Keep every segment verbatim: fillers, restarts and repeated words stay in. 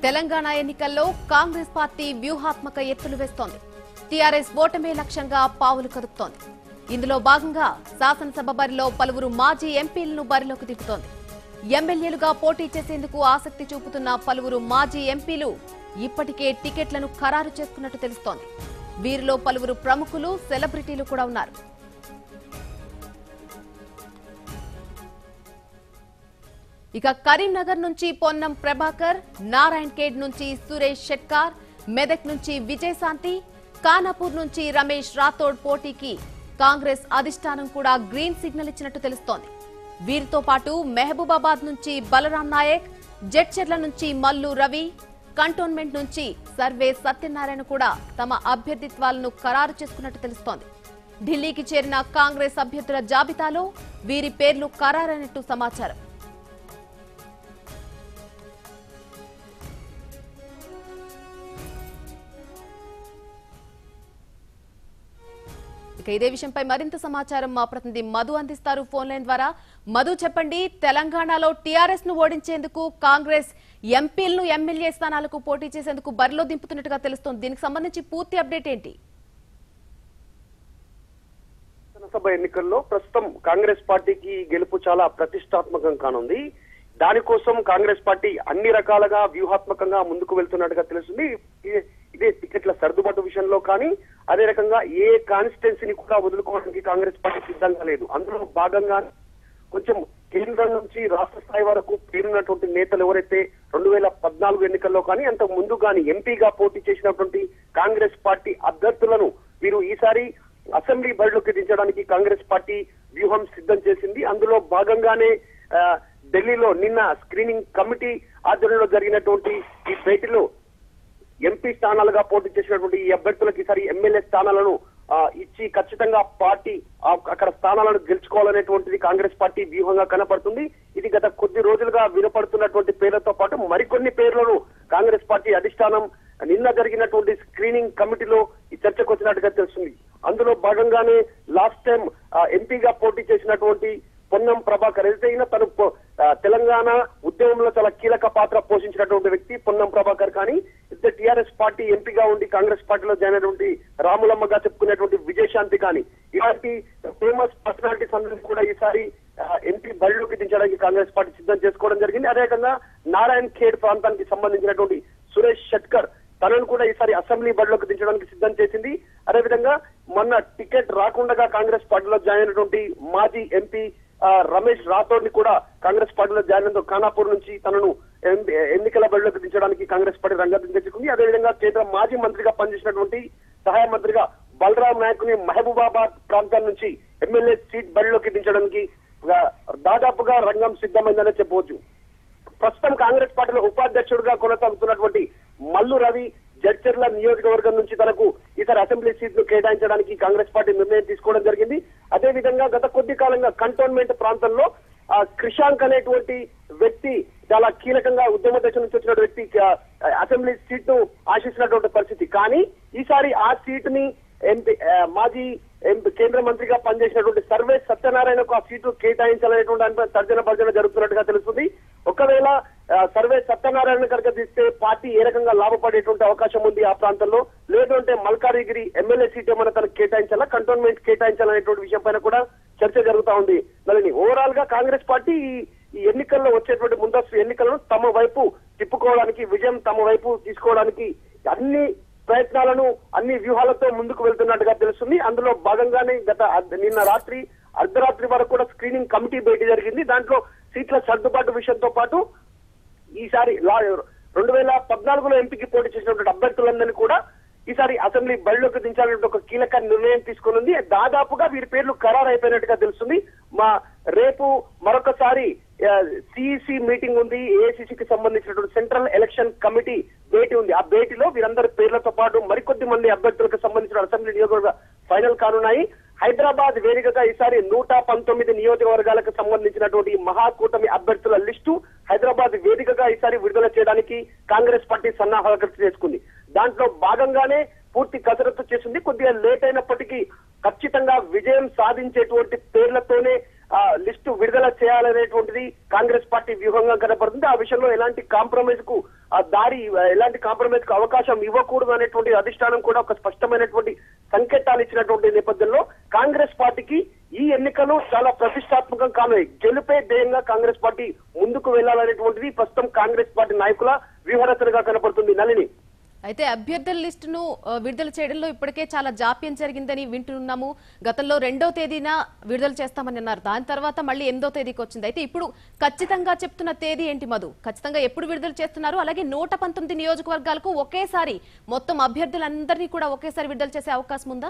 తెలంగాణ ఎన్నికల్లో కాంగ్రెస్ పార్టీ వ్యూహాత్మక ఎత్తులు వేస్తోంది. టీఆర్ఎస్ ఓటమే లక్ష్యంగా పావులు కదుపుతోంది. ఇందులో భాగంగా శాసనసభ బరిలో పలువురు మాజీ ఎంపీలను బరిలోకి దింపుతోంది. ఎమ్మెల్యేలుగా పోటీ చేసేందుకు ఆసక్తి చూపుతున్న పలువురు మాజీ ఎంపీలు ఇప్పటికే టికెట్లను ఖరారు చేసుకున్నట్టు తెలుస్తోంది. వీరిలో పలువురు ప్రముఖులు, సెలబ్రిటీలు కూడా ఉన్నారు. ఇక కరీంనగర్ నుంచి పొన్నం ప్రభాకర్, నారాయణ్ ఖేడ్ నుంచి సురేష్ షెట్కార్, మెదక్ నుంచి విజయశాంతి, ఖానాపూర్ నుంచి రమేష్ రాథోడ్ పోటీకి కాంగ్రెస్ అధిష్టానం కూడా గ్రీన్ సిగ్నల్ ఇచ్చినట్టు తెలుస్తోంది. వీరితో పాటు మహబూబాబాద్ నుంచి బలరాం నాయక్, జడ్చెర్ల నుంచి మల్లు రవి, కంటోన్మెంట్ నుంచి సర్వే సత్యనారాయణ కూడా తమ అభ్యర్థిత్వాలను ఖరారు చేసుకున్నట్టు తెలుస్తోంది. ఢిల్లీకి చేరిన కాంగ్రెస్ అభ్యర్థుల జాబితాలో వీరి పేర్లు ఖరారైనట్టు సమాచారం. ఇక ఇదే విషయంపై మరింత సమాచారం మా ప్రతినిధి మధు అందిస్తారు ఫోన్ లైన్ ద్వారా. మధు, చెప్పండి, తెలంగాణలో టీఆర్ఎస్ ను ఓడించేందుకు కాంగ్రెస్ ఎంపీలను ఎమ్మెల్యే స్థానాలకు పోటీ చేసేందుకు బరిలో దింపుతున్నట్టుగా తెలుస్తోంది. దీనికి సంబంధించి పూర్తి అప్డేట్ ఏంటి? శాసనసభ ఎన్నికల్లో ప్రస్తుతం కాంగ్రెస్ పార్టీకి గెలుపు చాలా ప్రతిష్టాత్మకం కానుంది. దానికోసం కాంగ్రెస్ పార్టీ అన్ని రకాలుగా వ్యూహాత్మకంగా ముందుకు వెళ్తున్నట్టుగా తెలుస్తుంది. ఇదే టికెట్ల సర్దుబాటు విషయంలో కానీ, అదే రకంగా ఏ కాన్స్టిట్యున్సీని కూడా వదులుకోవడానికి కాంగ్రెస్ పార్టీ సిద్ధంగా లేదు. అందులో భాగంగా కొంచెం కేంద్రం నుంచి రాష్ట్ర స్థాయి వరకు పేరున్నటువంటి నేతలు ఎవరైతే రెండు వేల పద్నాలుగు ఎన్నికల్లో కానీ అంతకు ముందు కానీ ఎంపీగా పోటీ చేసినటువంటి కాంగ్రెస్ పార్టీ అభ్యర్థులను వీరు ఈసారి అసెంబ్లీ బరిలోకి దించడానికి కాంగ్రెస్ పార్టీ వ్యూహం సిద్ధం చేసింది. అందులో భాగంగానే ఢిల్లీలో నిన్న స్క్రీనింగ్ కమిటీ ఆధ్వర్యంలో జరిగినటువంటి ఈ భేటీలో ఎంపీ స్థానాలుగా పోటీ చేసినటువంటి ఈ అభ్యర్థులకు ఈసారి ఎమ్మెల్యే స్థానాలను ఇచ్చి ఖచ్చితంగా పార్టీ అక్కడ స్థానాలను గెలుచుకోవాలనేటువంటిది కాంగ్రెస్ పార్టీ వ్యూహంగా కనపడుతుంది. ఇది గత కొద్ది రోజులుగా వినపడుతున్నటువంటి పేర్లతో పాటు మరికొన్ని పేర్లను కాంగ్రెస్ పార్టీ అధిష్టానం నిన్న జరిగినటువంటి స్క్రీనింగ్ కమిటీలో ఈ చర్చకు వచ్చినట్టుగా తెలుస్తుంది. అందులో భాగంగానే లాస్ట్ టైం ఎంపీగా పోటీ చేసినటువంటి పొన్నం ప్రభాకర్ ఏదైనా తను తెలంగాణ ఉద్యమంలో చాలా కీలక పాత్ర పోషించినటువంటి వ్యక్తి పొన్నం ప్రభాకర్ కానీ, ఇద్దరు టీఆర్ఎస్ పార్టీ ఎంపీగా ఉండి కాంగ్రెస్ పార్టీలో జాయిన్ అయినటువంటి రాములమ్మగా చెప్పుకునేటువంటి విజయశాంతి కానీ, ఇలాంటి ఫేమస్ పర్సనాలిటీస్ అందరూ కూడా ఈసారి ఎంపీ బరిలోకి దించడానికి కాంగ్రెస్ పార్టీ సిద్ధం చేసుకోవడం జరిగింది. అదేవిధంగా నారాయణ్ ఖేడ్ ప్రాంతానికి సంబంధించినటువంటి సురేష్ షెట్కర్ తనను కూడా ఈసారి అసెంబ్లీ బరిలోకి దించడానికి సిద్ధం చేసింది. అదేవిధంగా మొన్న టికెట్ రాకుండా కాంగ్రెస్ పార్టీలో జాయిన్ అయినటువంటి మాజీ ఎంపీ రమేష్ రాథోడ్ ని కూడా కాంగ్రెస్ పార్టీలో జాయిన్ అయిన ఖానాపూర్ నుంచి తనను ఎన్నికల బరిలోకి దించడానికి కాంగ్రెస్ పార్టీ రంగం తెచ్చుకుంది. అదేవిధంగా కేంద్ర మాజీ మంత్రిగా పనిచేసినటువంటి సహాయ మంత్రిగా బలరాం నాయక్ ని మహబూబాబాద్ ప్రాంతం నుంచి ఎమ్మెల్యే సీట్ బరిలోకి దించడానికి దాదాపుగా రంగం సిద్ధమైందనే చెప్పవచ్చు. ప్రస్తుతం కాంగ్రెస్ పార్టీలో ఉపాధ్యక్షుడిగా కొనసాగుతున్నటువంటి మల్లు రవి జడ్చెర్ల నియోజకవర్గం నుంచి తనకు ఈసారి అసెంబ్లీ సీట్లు కేటాయించడానికి కాంగ్రెస్ పార్టీ నిర్ణయం తీసుకోవడం జరిగింది. అదేవిధంగా గత కొద్ది కాలంగా కంటోన్మెంట్ ప్రాంతంలో క్రిషాంక్ అనేటువంటి వ్యక్తి చాలా కీలకంగా ఉద్యమ దశ నుంచి వచ్చిన వ్యక్తి అసెంబ్లీ సీట్ను ఆశించినటువంటి పరిస్థితి. కానీ ఈసారి ఆ సీటుని ఎంపీ మాజీ కేంద్ర మంత్రిగా పనిచేసినటువంటి సర్వే సత్యనారాయణకు ఆ సీటు కేటాయించాలనేటువంటి దానిపై తర్జన భర్జన జరుగుతున్నట్టుగా తెలుస్తుంది. ఒకవేళ సర్వే సత్యనారాయణ కనుక తీస్తే పార్టీ ఏ రకంగా లాభపడేటువంటి అవకాశం ఉంది ఆ ప్రాంతంలో, లేదంటే మల్కారిగిరి ఎమ్మెల్యే సీట్ ఏమైనా తనకు కేటాయించాలా, కంటోన్మెంట్ కేటాయించాలనేటువంటి విషయం పైన కూడా చర్చ జరుగుతా ఉంది. మరి ఓవరాల్ గా కాంగ్రెస్ పార్టీ ఈ ఎన్నికల్లో వచ్చేటువంటి ముందస్తు ఎన్నికలను తమ వైపు తిప్పుకోవడానికి, విజయం తమ వైపు తీసుకోవడానికి అన్ని ప్రయత్నాలను అన్ని వ్యూహాలతో ముందుకు వెళ్తున్నట్టుగా తెలుస్తుంది. అందులో భాగంగానే గత నిన్న రాత్రి అర్ధరాత్రి వరకు కూడా స్క్రీనింగ్ కమిటీ భేటీ జరిగింది. దాంట్లో సీట్ల సర్దుబాటు విషయంతో పాటు ఈసారి రెండు వేల పద్నాలుగులో ఎంపీకి పోటీ చేసినటువంటి అభ్యర్థులందరినీ కూడా ఈసారి అసెంబ్లీ బరిలోకి దించాలంటే ఒక కీలక నిర్ణయం తీసుకుని దాదాపుగా వీరి పేర్లు ఖరారు అయిపోయినట్టుగా తెలుస్తుంది. మా రేపు మరొకసారి సిఈసి మీటింగ్ ఉంది, ఏఐసిసికి సంబంధించినటువంటి సెంట్రల్ ఎలక్షన్ కమిటీ భేటీ ఉంది. ఆ భేటీలో వీరందరి పేర్లతో పాటు మరికొద్ది మంది అభ్యర్థులకు సంబంధించిన అసెంబ్లీ నియోజకవర్గ ఫైనల్ కానున్నాయి. హైదరాబాద్ వేదికగా ఈసారి నూట పంతొమ్మిది నియోజకవర్గాలకు సంబంధించినటువంటి మహాకూటమి అభ్యర్థుల లిస్టు హైదరాబాద్ వేదికగా ఈసారి విడుదల చేయడానికి కాంగ్రెస్ పార్టీ సన్నాహాలు చేసుకుంది. దాంట్లో భాగంగానే పూర్తి కసరత్తు చేసింది. కొద్దిగా లేట్ అయినప్పటికీ ఖచ్చితంగా విజయం సాధించేటువంటి పేర్లతోనే లిస్టు విడుదల చేయాలనేటువంటిది కాంగ్రెస్ పార్టీ వ్యూహంగా కనపడుతుంది. ఆ విషయంలో ఎలాంటి కాంప్రమైజ్ కు ఆ దారి ఎలాంటి కాంప్రమైజ్ కు అవకాశం ఇవ్వకూడదు అనేటువంటి అధిష్టానం కూడా ఒక స్పష్టమైనటువంటి సంకేతాలు ఇచ్చినటువంటి నేపథ్యంలో కాంగ్రెస్ పార్టీకి ఈ ఎన్నికలు చాలా ప్రతిష్టాత్మకం కానున్నాయి. గెలుపే ధ్యేయంగా కాంగ్రెస్ పార్టీ ముందుకు వెళ్లాలనేటువంటిది ప్రస్తుతం కాంగ్రెస్ పార్టీ నాయకుల వ్యూహరచనగా కనపడుతుంది. నళిని, అయితే అభ్యర్థుల లిస్టును విడుదల చేయడంలో ఇప్పటికే చాలా జాప్యం జరిగిందని వింటున్నాము. గతంలో రెండో తేదీన విడుదల చేస్తామని అన్నారు. దాని తర్వాత మళ్ళీ ఎనిమిదో తేదీకి వచ్చింది. అయితే ఇప్పుడు ఖచ్చితంగా చెప్తున్న తేదీ ఏంటి మధు? ఖచ్చితంగా ఎప్పుడు విడుదల చేస్తున్నారు? అలాగే నూట పంతొమ్మిది నియోజకవర్గాలకు ఒకేసారి మొత్తం అభ్యర్థులందరినీ కూడా ఒకేసారి విడుదల చేసే అవకాశం ఉందా?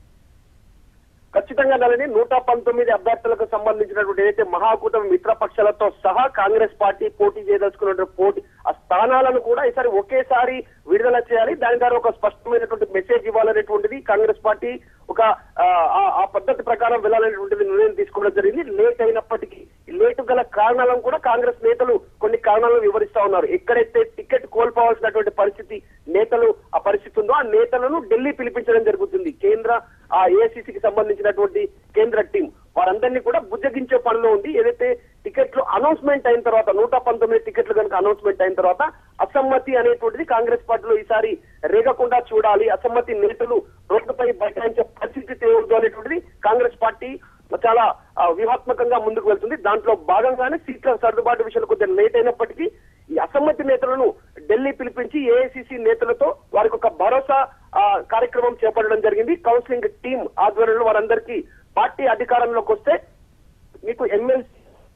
ఖచ్చితంగా నలని నూట పంతొమ్మిది అభ్యర్థులకు సంబంధించినటువంటి ఏదైతే మహాకూటమి మిత్రపక్షాలతో సహా కాంగ్రెస్ పార్టీ పోటీ చేయదలుచుకున్నటువంటి పోటీ ఆ స్థానాలను కూడా ఈసారి ఒకేసారి విడుదల చేయాలి. దాని ద్వారా ఒక స్పష్టమైనటువంటి మెసేజ్ ఇవ్వాలనేటువంటిది కాంగ్రెస్ పార్టీ ఒక ఆ పద్ధతి ప్రకారం వెళ్లాలనేటువంటిది నిర్ణయం తీసుకోవడం జరిగింది. లేట్ అయినప్పటికీ లేటు గల కారణాలను కూడా కాంగ్రెస్ నేతలు కొన్ని కారణాలను వివరిస్తా ఉన్నారు. ఎక్కడైతే టికెట్ కోల్పోవాల్సినటువంటి పరిస్థితి నేతలు ఆ పరిస్థితి ఉందో ఆ నేతలను ఢిల్లీ పిలిపించడం జరుగుతుంది. కేంద్ర ఆ ఏఐసిసికి సంబంధించినటువంటి కేంద్ర టీం వారందరినీ కూడా బుజ్జగించే పనిలో ఉంది. ఏదైతే టికెట్లు అనౌన్స్మెంట్ అయిన తర్వాత నూట పంతొమ్మిది టికెట్లు కనుక అనౌన్స్మెంట్ అయిన తర్వాత అసమ్మతి అనేటువంటిది కాంగ్రెస్ పార్టీలో ఈసారి రేగకుండా చూడాలి. అసమ్మతి నేతలు రోడ్డుపై బైఠాయించే పరిస్థితి తేవద్దు అనేటువంటిది కాంగ్రెస్ పార్టీ చాలా వ్యూహాత్మకంగా ముందుకు వెళ్తుంది. దాంట్లో భాగంగానే సీట్ల సర్దుబాటు విషయంలో కొద్దిగా లేట్ అయినప్పటికీ ఈ అసమ్మతి నేతలను ఢిల్లీ పిలిపించి ఏఐసిసి నేతలతో వారికి ఒక భరోసా కార్యక్రమం చేపట్టడం జరిగింది. కౌన్సిలింగ్ టీం ఆధ్వర్యంలో వారందరికీ పార్టీ అధికారంలోకి వస్తే మీకు ఎమ్మెల్సీ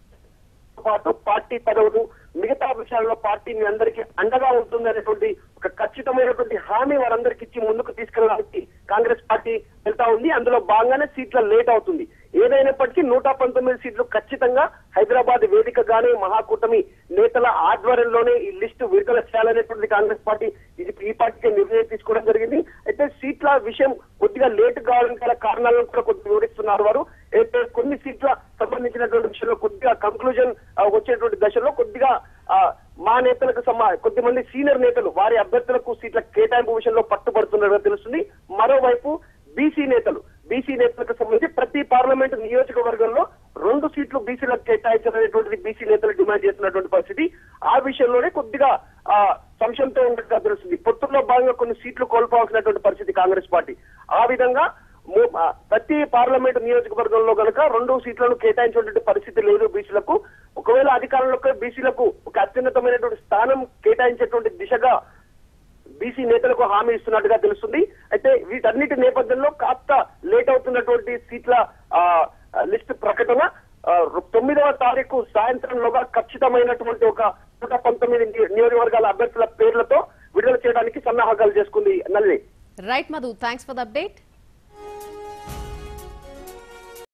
పాటు పార్టీ పదవులు మిగతా విషయాల్లో పార్టీ మీ అందరికీ అండగా ఉంటుంది అనేటువంటి ఒక ఖచ్చితమైనటువంటి హామీ వారందరికీ ఇచ్చి ముందుకు తీసుకెళ్ళడానికి కాంగ్రెస్ పార్టీ వెళ్తా ఉంది. అందులో భాగంగానే సీట్ల లేట్ అవుతుంది. ఏదైనప్పటికీ నూట పంతొమ్మిది సీట్లు ఖచ్చితంగా హైదరాబాద్ వేదికగానే మహాకూటమి నేతల ఆధ్వర్యంలోనే ఈ లిస్టు విడుదల చేయాలనేటువంటి కాంగ్రెస్ పార్టీ ఇది ఈ పార్టీకి నిర్ణయం తీసుకోవడం జరిగింది. అయితే సీట్ల విషయం కొద్దిగా లేట్ కావడానికి గల కారణాలను కూడా కొద్దిగా వివరిస్తున్నారు వారు. అయితే కొన్ని సీట్ల సంబంధించినటువంటి విషయంలో కొద్దిగా కంక్లూజన్ వచ్చేటువంటి దశలో కొద్దిగా మా నేతలకు సమా కొద్ది మంది సీనియర్ నేతలు వారి అభ్యర్థులకు సీట్ల కేటాయింపు విషయంలో పట్టుబడుతున్నట్టుగా తెలుస్తుంది. మరోవైపు బీసీ నేతలు బీసీ నేతలకు సంబంధించి ప్రతి పార్లమెంట్ నియోజకవర్గంలో రెండు సీట్లు బీసీలకు కేటాయించాలనేటువంటిది బీసీ నేతలు డిమాండ్ చేస్తున్నటువంటి పరిస్థితి. ఆ విషయంలోనే కొద్దిగా ఆ సంశయంతో ఉన్నట్టుగా తెలుస్తుంది. పొత్తుల్లో భాగంగా కొన్ని సీట్లు కోల్పోవాల్సినటువంటి పరిస్థితి కాంగ్రెస్ పార్టీ. ఆ విధంగా ప్రతి పార్లమెంట్ నియోజకవర్గంలో కనుక రెండు సీట్లను కేటాయించేటువంటి పరిస్థితి లేదు బీసీలకు. ఒకవేళ అధికారంలోకి బీసీలకు ఒక అత్యున్నతమైనటువంటి స్థానం కేటాయించేటువంటి దిశగా బీసీ నేతలకు హామీ ఇస్తున్నట్టుగా తెలుస్తుంది. అయితే వీటన్నిటి నేపథ్యంలో కాస్త లేట్ అవుతున్నటువంటి సీట్ల లిస్టు ప్రకటన తొమ్మిదవ తారీఖు సాయంత్రంలోగా ఖచ్చితమైనటువంటి ఒక నూట పంతొమ్మిది నియోజకవర్గాల అభ్యర్థుల పేర్లతో విడుదల చేయడానికి సన్నాహకాలు చేసుకుంది. నల్లి right Madhu, thanks for the update.